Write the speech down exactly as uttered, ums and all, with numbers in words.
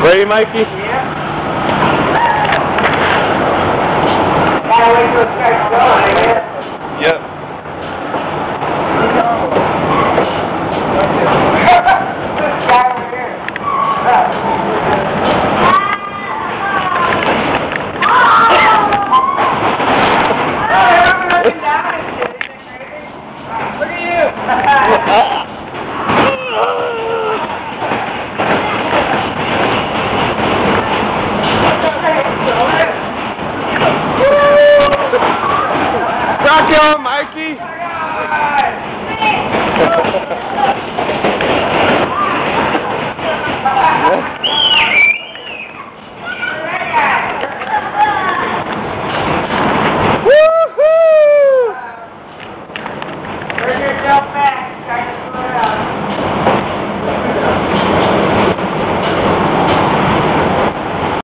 Ready, Mikey? Yeah. Gotta wait till it starts going, yeah. Yep. This guy over here. Look at you! Rock on, Mikey! All right.